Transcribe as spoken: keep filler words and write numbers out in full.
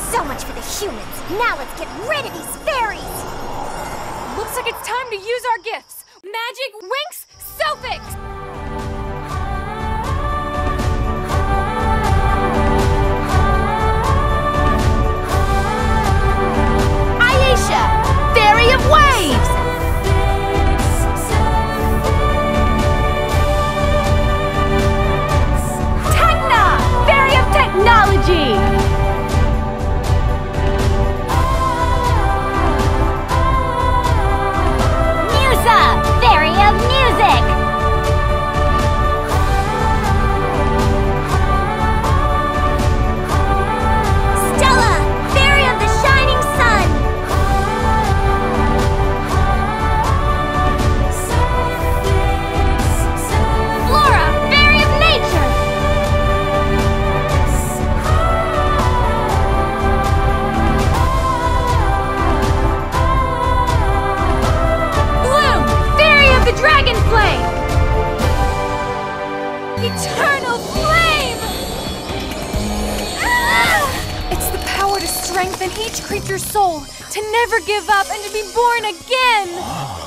So much for the humans. Now let's get rid of these fairies. Looks like it's time to use our gifts. Magic Winx Sofix! Ayesha, Fairy of Waves! Techna, Fairy of Technology! Fairy of Music! Stella, Fairy of the Shining Sun! Flora, Fairy of Nature! The Dragon Flame! Eternal Flame! Ah! It's the power to strengthen each creature's soul, to never give up and to be born again!